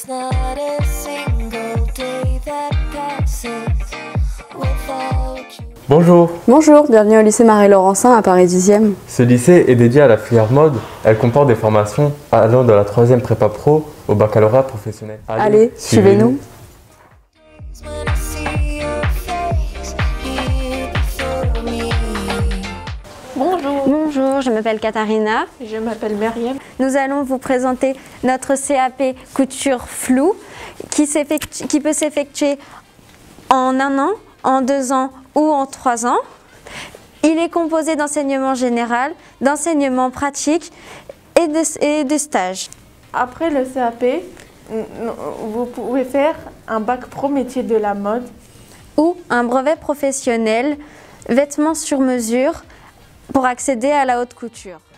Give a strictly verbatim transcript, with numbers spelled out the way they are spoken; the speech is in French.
There's not a single day that passes without you. Bonjour. Bonjour, bienvenue au lycée Marie-Laurencin à Paris dixième. Ce lycée est dédié à la filière mode. Elle comporte des formations allant de la troisième prépa pro au baccalauréat professionnel. Allez, Allez suivez-nous. When I see your face here before me. Bonjour, Bonjour, je m'appelle Katharina. je m'appelle Myriam. Nous allons vous présenter notre C A P couture floue qui, s'effectue- qui peut s'effectuer en un an, en deux ans ou en trois ans. Il est composé d'enseignement général, d'enseignement pratique et de, et de stages. Après le C A P, vous pouvez faire un bac pro métier de la mode. Ou un brevet professionnel, vêtements sur mesure pour accéder à la haute couture.